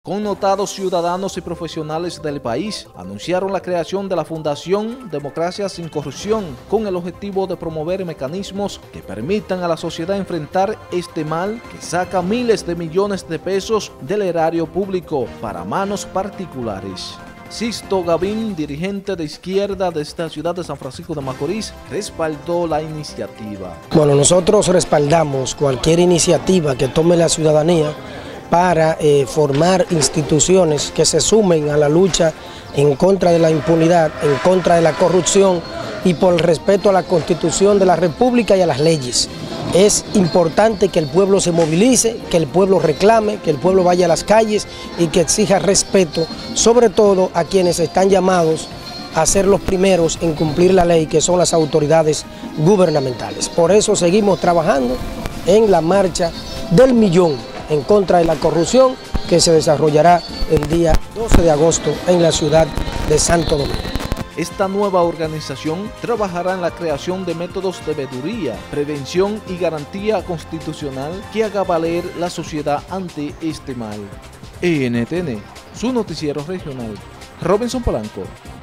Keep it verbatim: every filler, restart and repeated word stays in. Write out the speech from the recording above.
Connotados ciudadanos y profesionales del país anunciaron la creación de la Fundación Democracia Sin Corrupción con el objetivo de promover mecanismos que permitan a la sociedad enfrentar este mal que saca miles de millones de pesos del erario público para manos particulares. Sixto Gavín, dirigente de izquierda de esta ciudad de San Francisco de Macorís, respaldó la iniciativa. Bueno, nosotros respaldamos cualquier iniciativa que tome la ciudadanía para eh, formar instituciones que se sumen a la lucha en contra de la impunidad, en contra de la corrupción y por el respeto a la Constitución de la República y a las leyes. Es importante que el pueblo se movilice, que el pueblo reclame, que el pueblo vaya a las calles y que exija respeto, sobre todo a quienes están llamados a ser los primeros en cumplir la ley, que son las autoridades gubernamentales. Por eso seguimos trabajando en la marcha del millón en contra de la corrupción, que se desarrollará el día doce de agosto en la ciudad de Santo Domingo. Esta nueva organización trabajará en la creación de métodos de veeduría, prevención y garantía constitucional que haga valer la sociedad ante este mal. E N T N, su noticiero regional. Robinson Polanco.